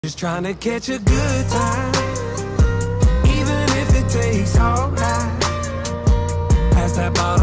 Just trying to catch a good time, even if it takes all night. Pass that bottle.